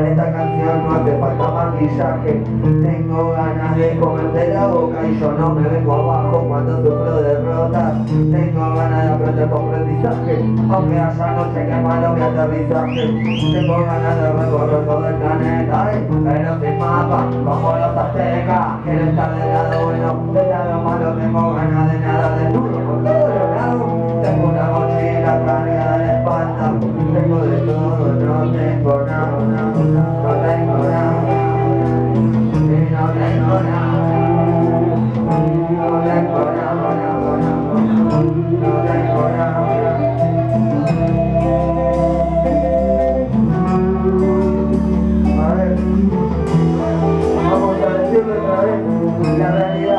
para esta canción no hace falta maquillaje. Tengo ganas de comerte la boca y yo no me vengo abajo cuando sufro derrotas. Tengo ganas de aprender tu aprendizaje, aunque haya noche que malo mi aterrizaje. Tengo ganas de recorrer todo el planeta, pero sin mapa, como los aztecas. Quiero estar del lado bueno, del lado malo. Tengo ganas de nadar desnudo por todos los lados. Tengo una mochila cargada de la espalda. Tengo de todo, no tengo nada, no tengo nada, y no tengo nada, no tengo nada, no tengo nada. A ver, vamos a decirlo otra vez, la realidad